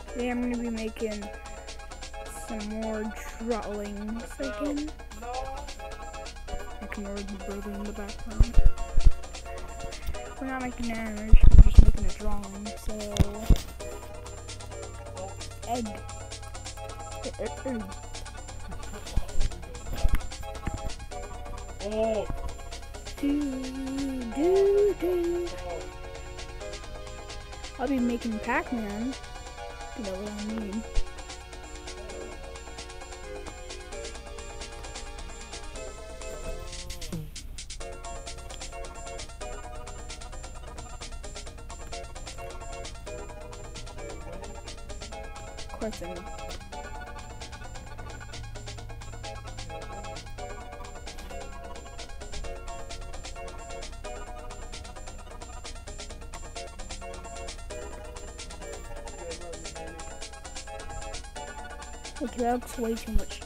Today I'm gonna be making some more drawings again. Ignore the brother in the background. We're not making an animation, we're just making a drawing, so... Egg. Oh! I'll be making Pac-Man. You know what I mean. Of course I know. Okay, that's way too much.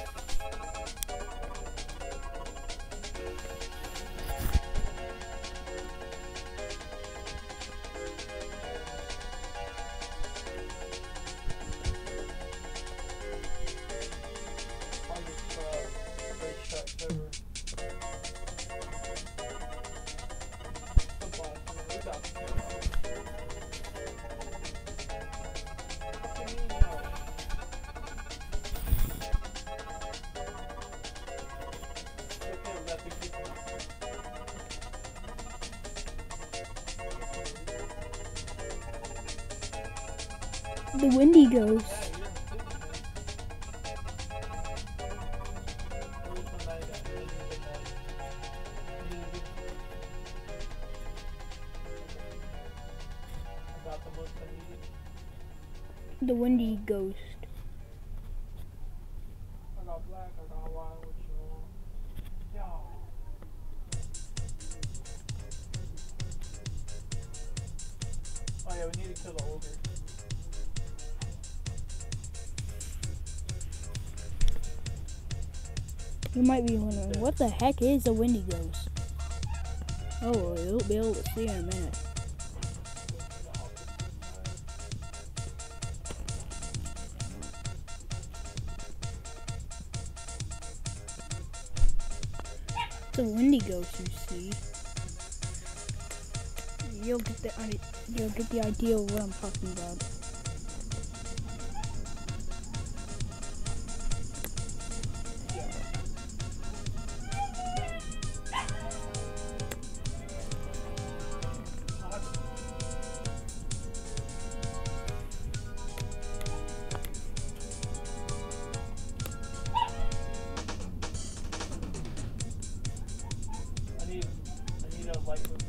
The Wendigos. The Windy Ghost. I got black, I got white, what you want? Oh yeah, we need to kill the ogre. You might be wondering, what the heck is a Wendigos? Oh, you'll be able to see in a minute. It's a Wendigos, you see. You'll get the idea of what I'm talking about. I need a light with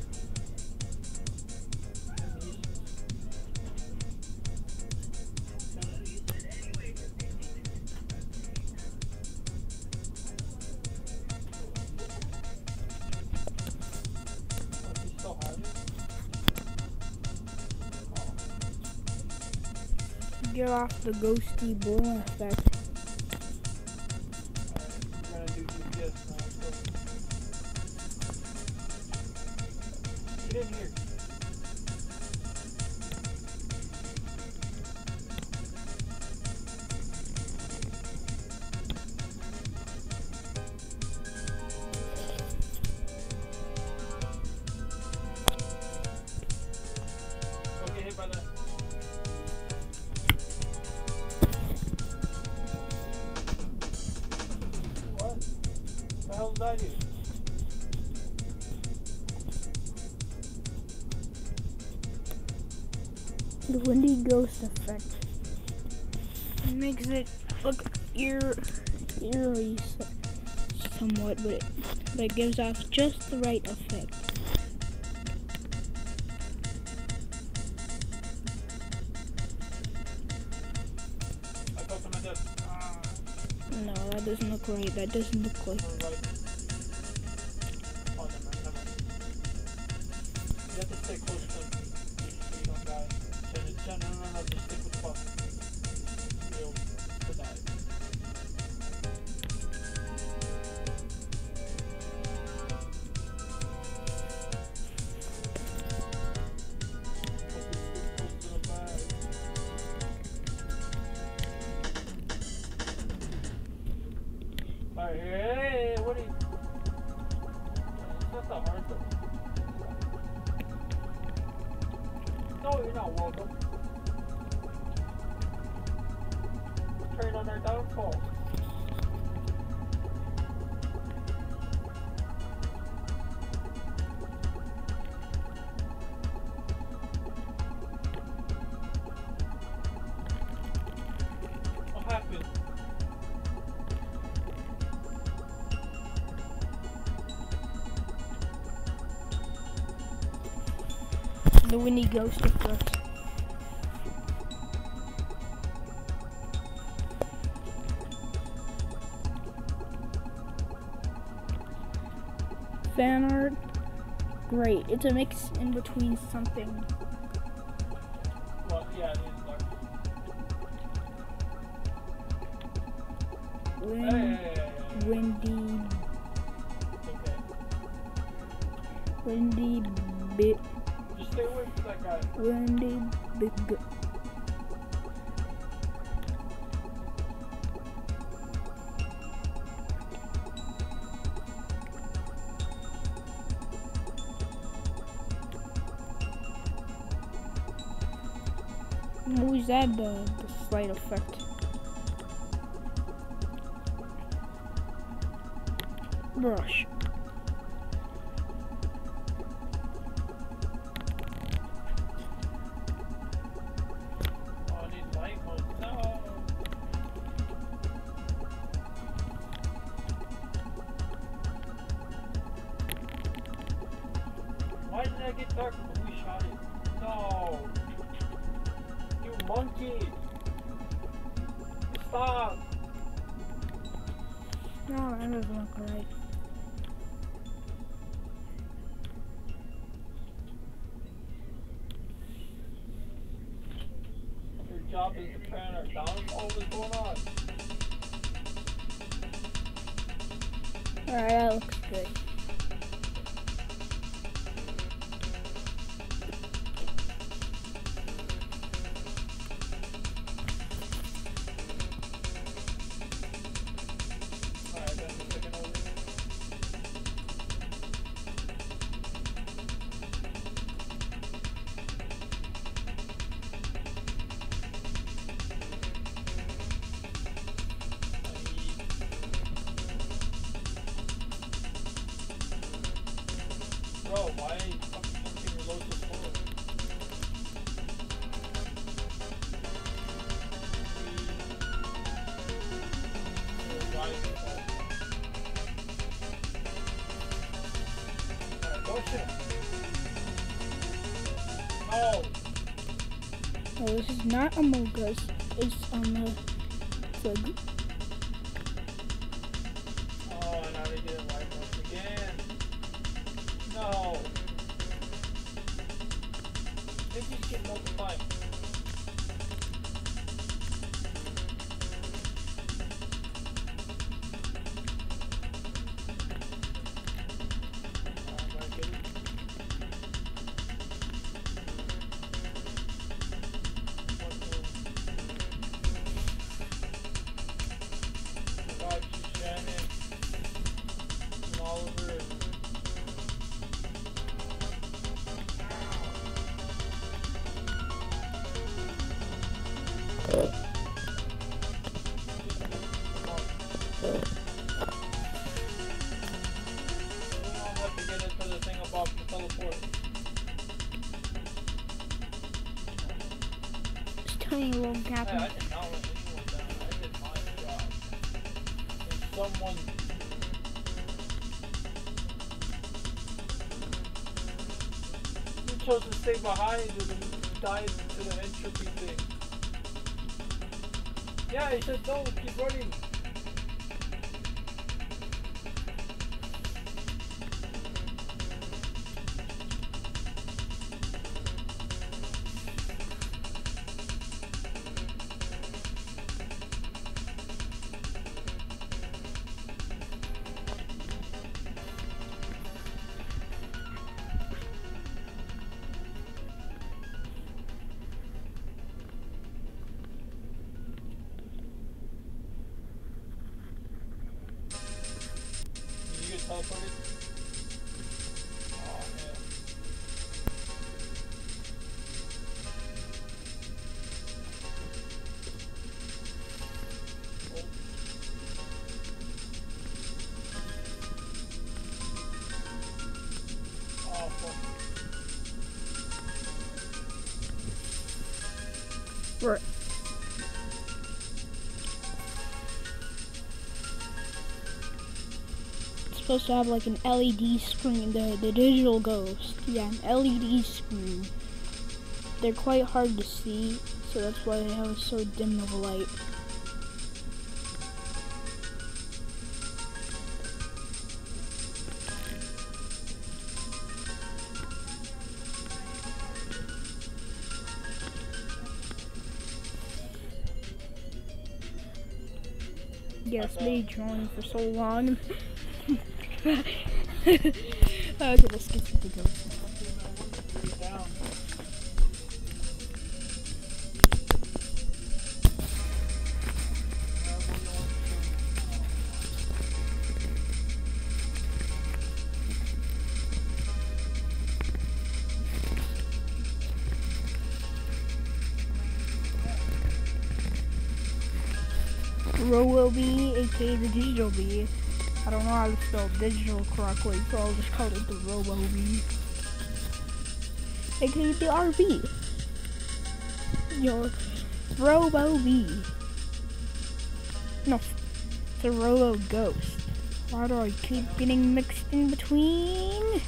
Get off the ghosty blowing effect. We're gonna do GPS now, so. Get in here. Don't get hit by that. What? The hell did I do? The Windy Ghost effect. It makes it look eerie somewhat, but it gives off just the right effect. I fell to my death. No, that doesn't look right. That doesn't look like. Right. Oh, never mind. You have to stay close to him so you don't die. No, just stick with the puck. You'll die. Alright, hey, what are you? It's not that hard though. No, you're not welcome. Turn on our downfall. What happened? The Winnie Ghost of first. Fan art, great. It's a mix in between something. Well, yeah, it is dark. Windy, Okay. windy, bit, Just stay away from that guy. windy, big. Always add the slight effect. Brush. Oh, I need light mode. No. Why did I get dark when we shot it? No. You monkey. Stop. No, that doesn't look right. Your job is to turn our downfall. What's going on? Alright, that looks good. Alright, that's the second over. Bro, why fucking something reload so slow? Alright, don't shoot him. No! Oh, this is not Among Us. It's on the flag. Oh, now they get it right once again. No! They just get multiplied. This tiny little gap. Hey, I did not let anyone down. I did my job. And someone... You chose to stay behind and dive into the entropy thing. Yeah, he said don't, keep running. put it. Oh, yeah. Oh, fuck. Right. It's supposed to have like an LED screen, the digital ghost. Yeah, an LED screen. They're quite hard to see, so that's why they have so dim of a light. Yes, me drawing for so long. Okay, let's get to the ghost. Down. Robo-Bee, aka the Digital Bee. I don't know how to spell digital correctly, so I'll just call it the Robo-Bee. Aka the RB. Your Robo-Bee. No, it's a Robo-Ghost. Why do I keep getting mixed in between?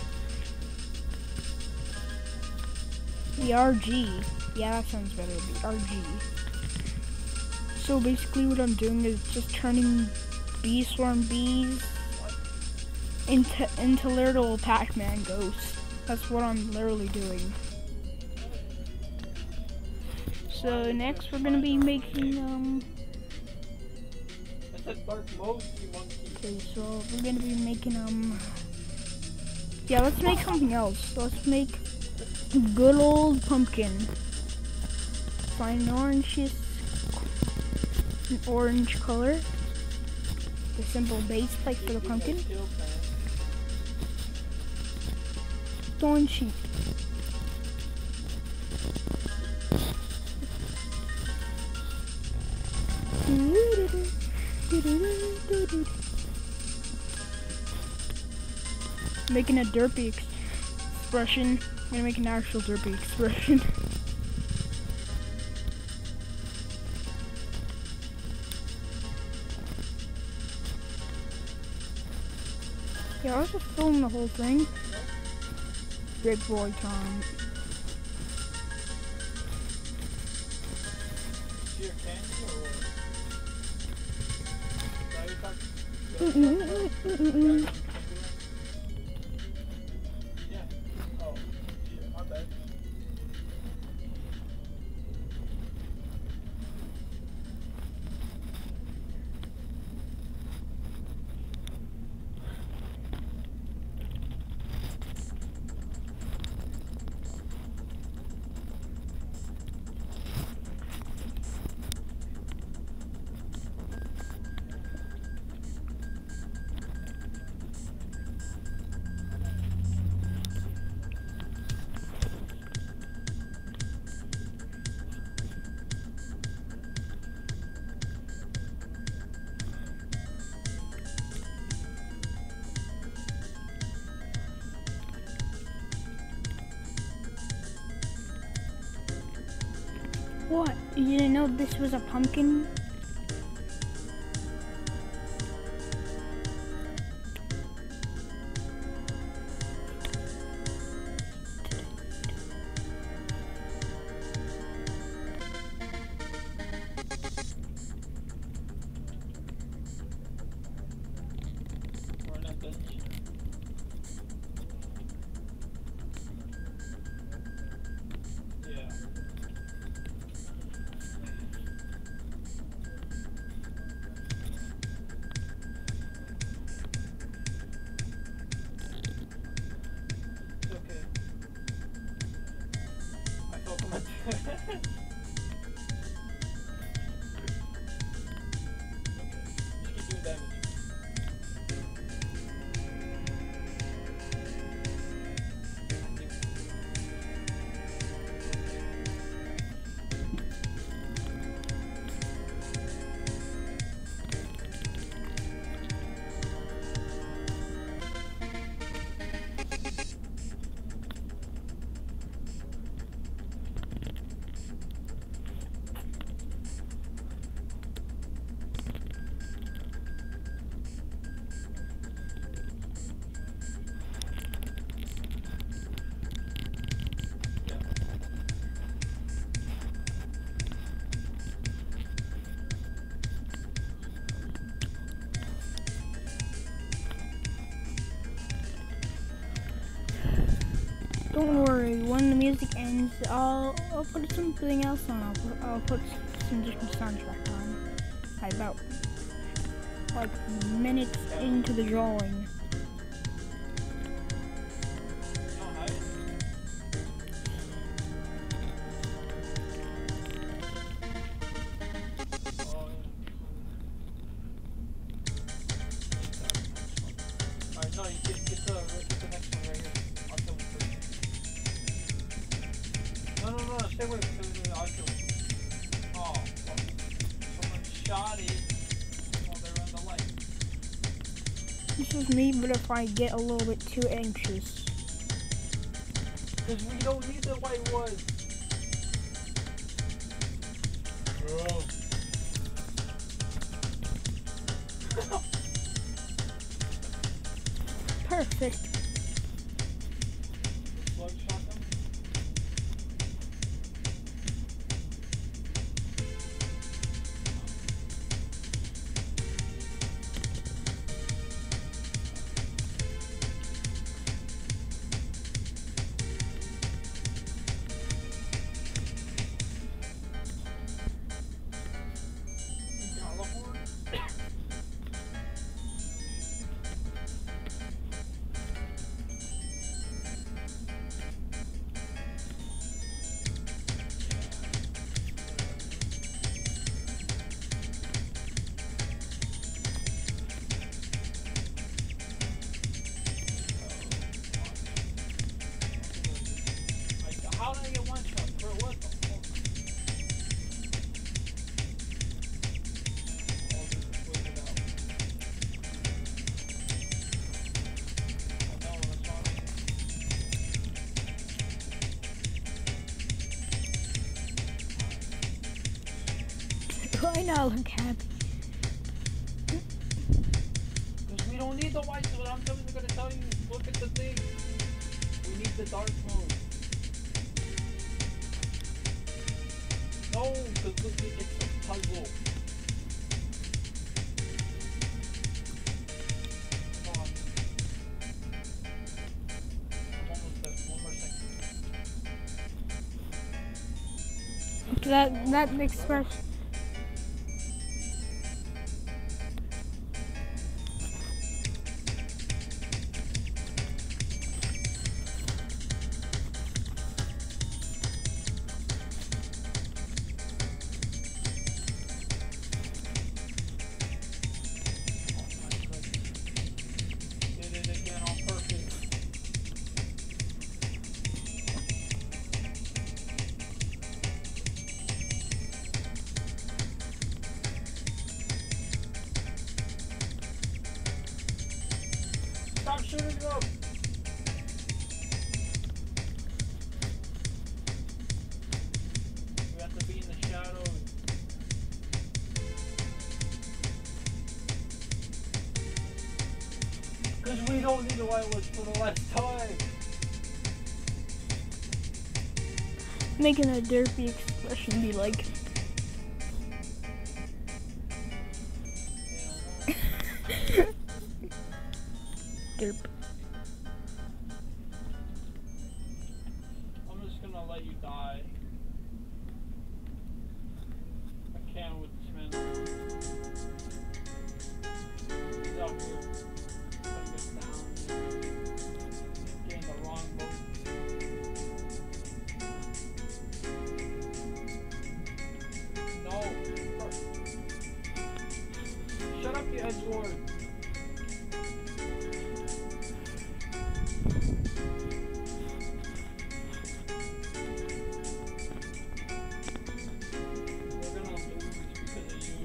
The RG. Yeah, that sounds better. The RG. So basically what I'm doing is just turning bee swarm bees into little Pac-Man ghosts. That's what I'm literally doing. So next we're gonna be making That's a dark monkey. okay, so we're gonna be making yeah, let's make something else. Let's make good old pumpkin. Find an orange color. The simple base like for the pumpkin. Thorn sheep. Making a derpy expression. I'm gonna make an actual derpy expression. Yeah, I was just filming the whole thing. Big boy time. Your candy or what? Yeah. Oh, shit, my bad. What? You didn't know this was a pumpkin? We're in a bench. Yeah. Don't worry, when the music ends, I'll put something else on. I'll put some different soundtrack on. About like minutes into the drawing. No, you get the next one right here. I'll kill him first. No, stay away. I'll kill him. Oh, fuck. Someone shot it while they were in the light. This is me, but if I get a little bit too anxious. Because we don't need the white one. Bro. Perfect. Slug shot them. How did I get one shot? Bro, what the fuck? All this is weighted out. I know what's wrong. I now look happy. Because we don't need the white, so what I'm gonna tell you is look at the thing. We need the dark mode. No, because look, it's a puzzle. Come on. I'm almost there. One more second. That expression. Did it again on purpose. Stop shooting them! We have to be in the shadows. Because we don't need the white ones for the last time. Making a derpy expression be like. Derp. I'm just gonna let you die. I can't with this man. He's out here. Putting us down. Getting the wrong boat. No. Shut up, you edgelord. We're gonna lose because of you.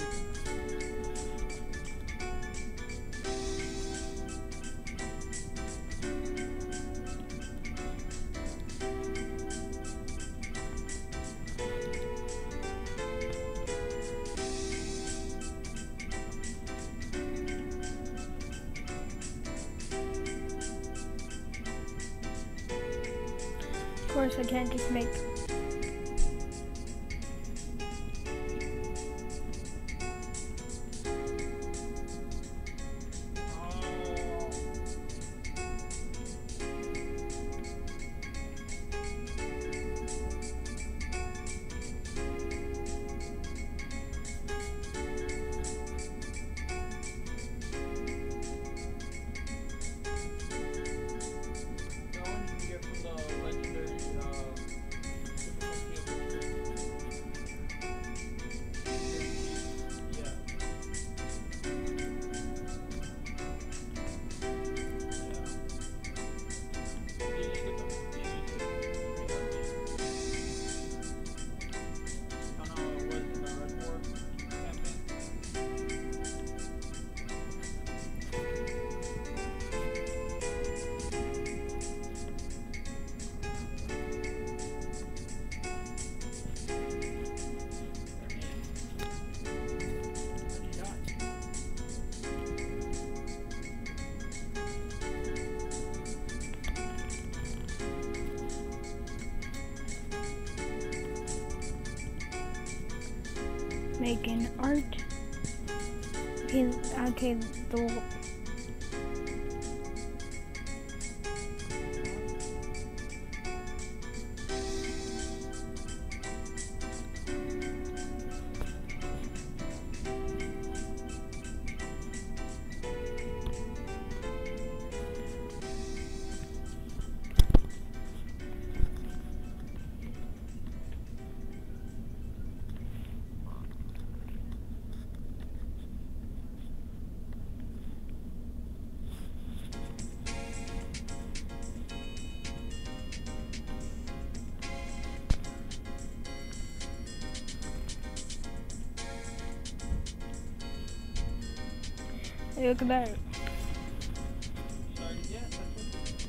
Of course, I can't just make. making art. Okay, the hey, look at that. Sorry, yeah, that's what.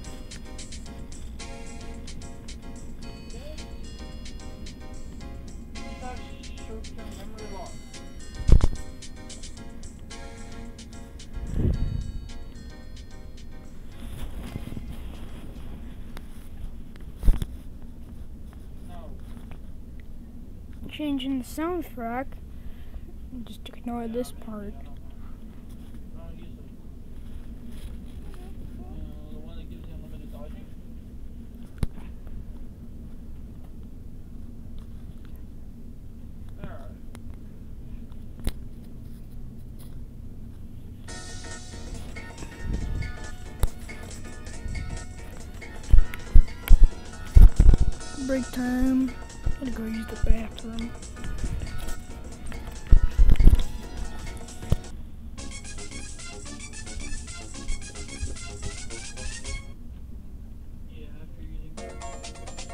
That's short-term memory loss. No. Changing the soundtrack. Just ignore this part. The one that gives you unlimited dodging. Alright. Break time. Gotta go use the bathroom. Yeah, after using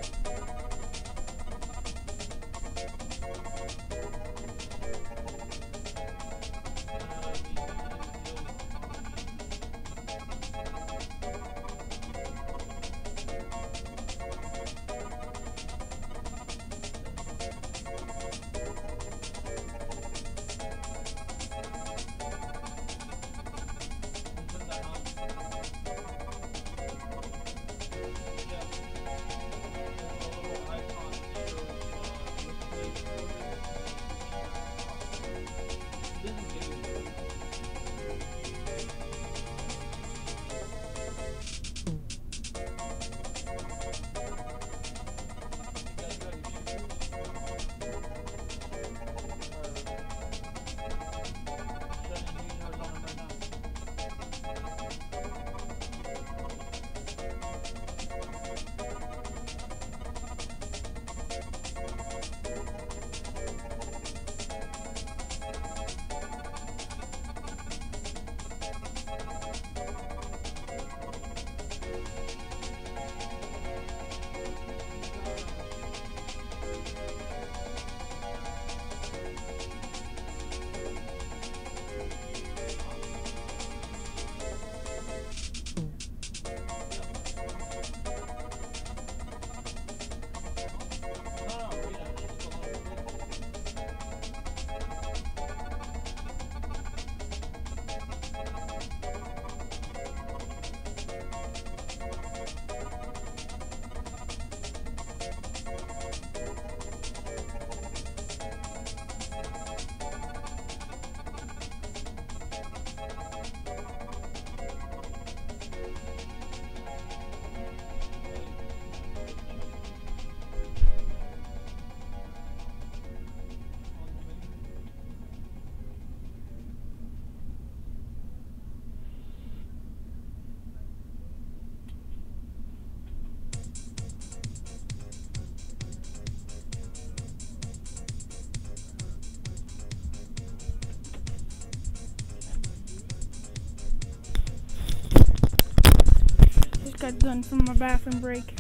Just got done from my bathroom break.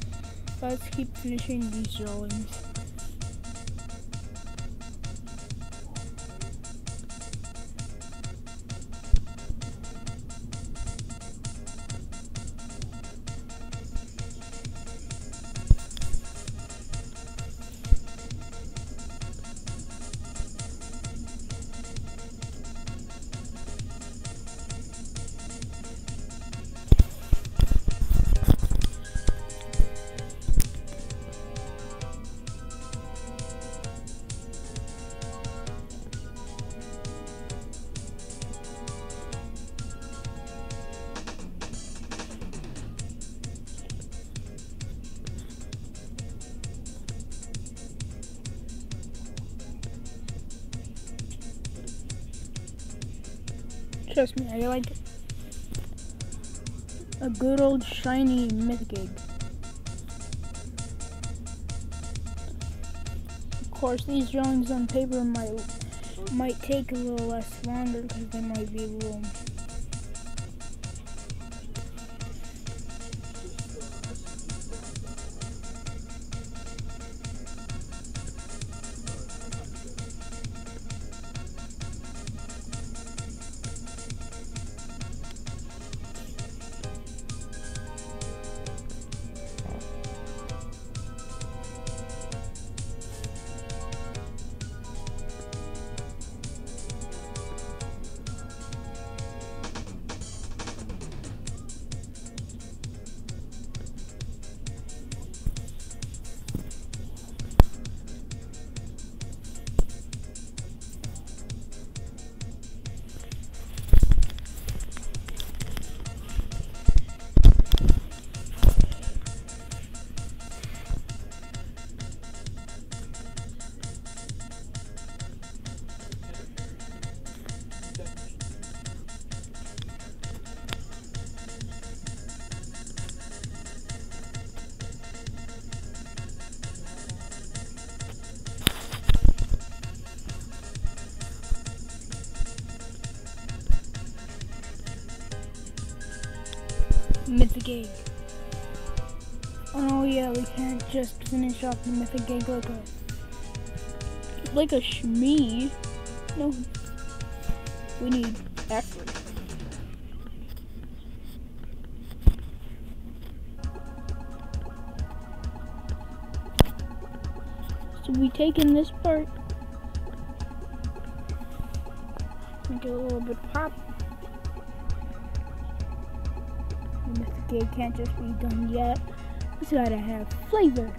Let's keep finishing these drawings. Trust me, I like it. A good old shiny mythic egg. Of course, these drawings on paper might take a little less longer because they might be a little. Mythic egg. Oh yeah, we can't just finish off the mythic egg like a shmee. No, we need effort. So we take in this part, make it a little bit pop. The mythic egg can't just be done yet. It's gotta have flavor.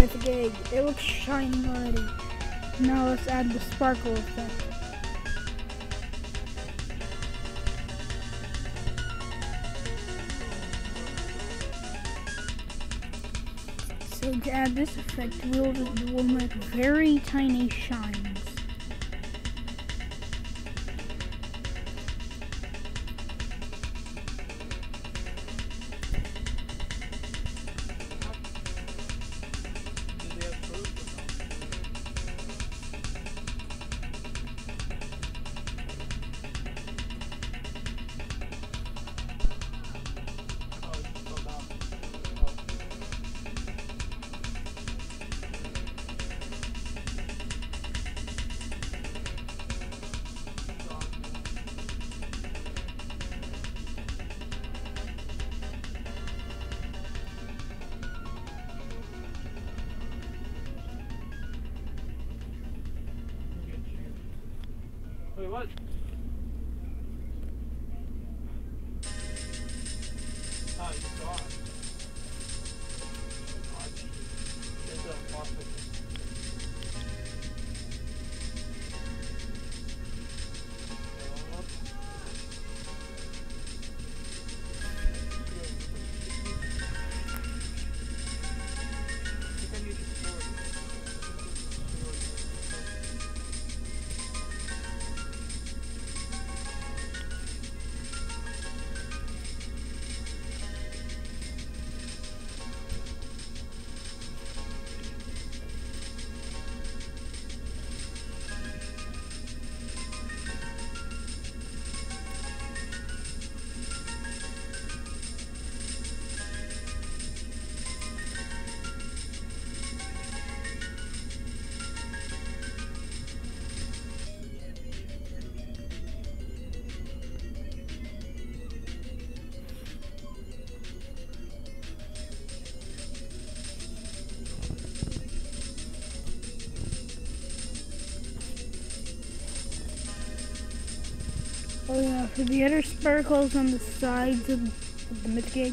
mythic egg. It looks shiny already. Now let's add the sparkle effect. So to add this effect, we'll make very tiny shines. Wait, what? Oh, you saw it. Oh, there's a phosphate. Oh yeah, for the other sparkles on the sides of the mythic egg.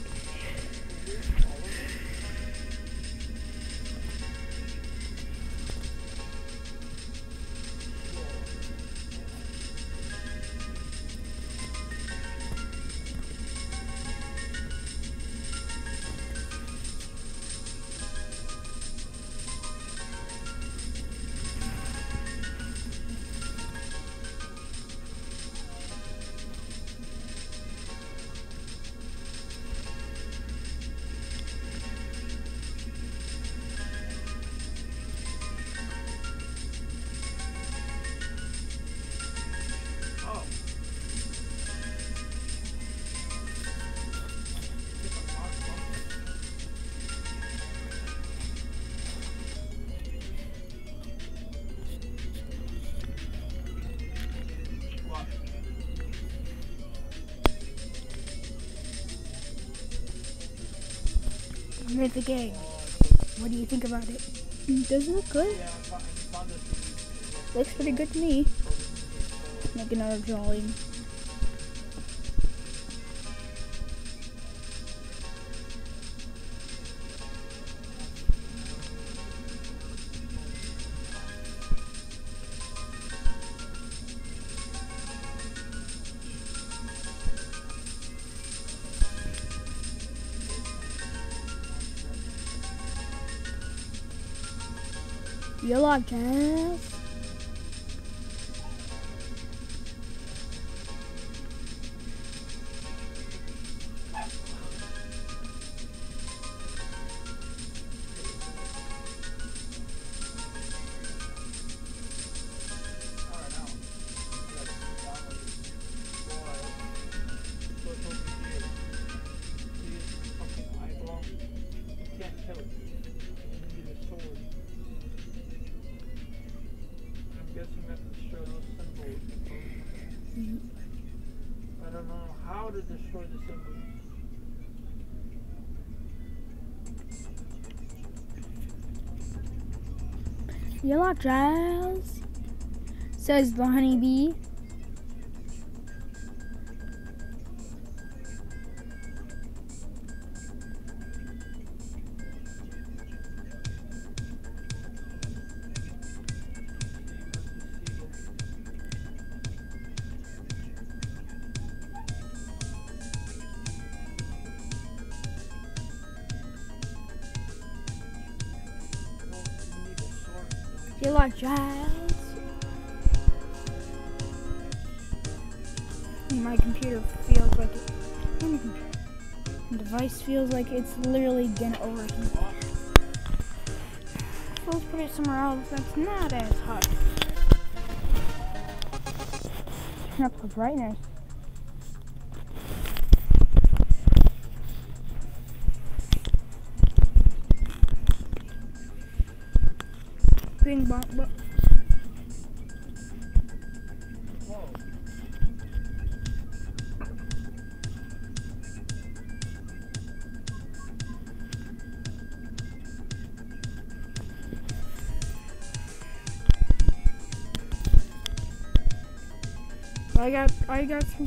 Mythic egg. What do you think about it? Does it look good? Looks pretty good to me. Make another drawing. Yellow jazz. I don't know how to destroy the symbol. Yellow jazz, says the honeybee. You like jazz? My computer feels like it. The device feels like it's literally gonna overheat. So let's put it somewhere else that's not as hot. Turn up the brightness. Bing bong bong. I got some.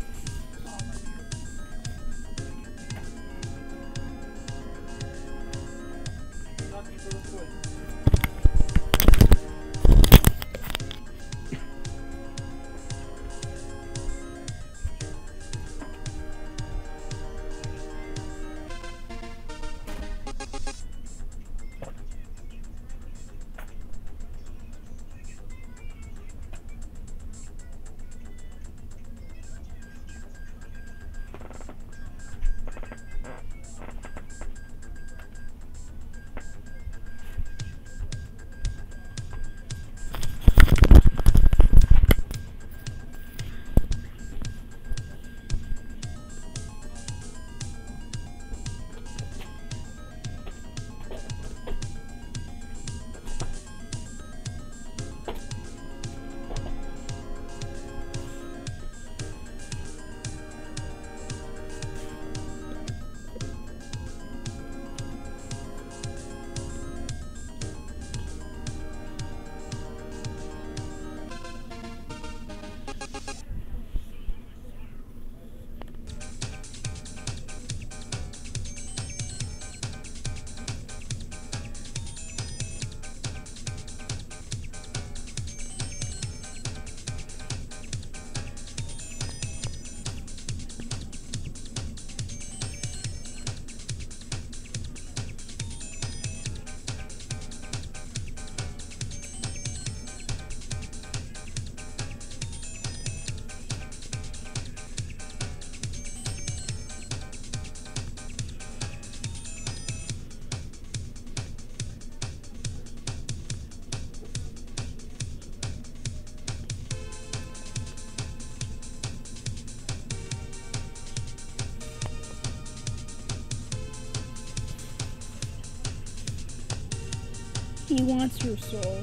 He wants your soul.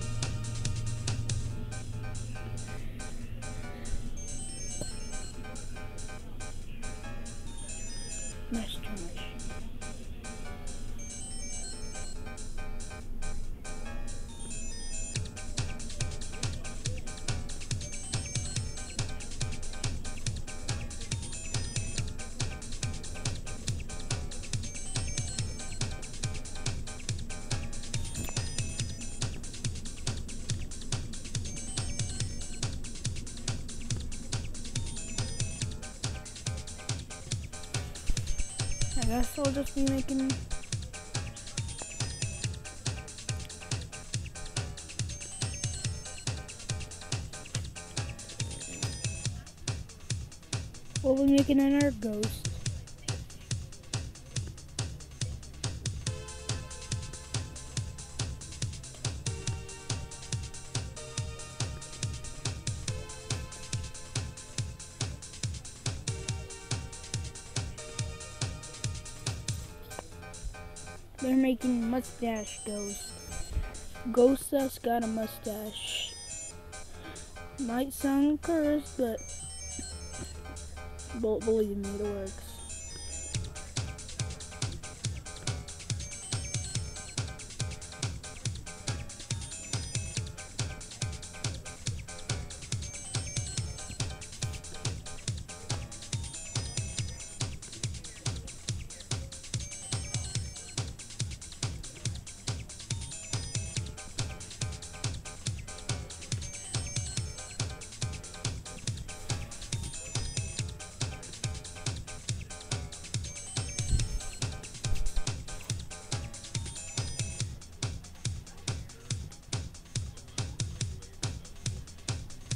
Nice try. I guess I'll just be making another ghost. They're making mustache ghost. Ghost that's got a mustache. Might sound cursed, but believe me, it works.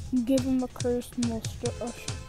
Give him a curse and we'll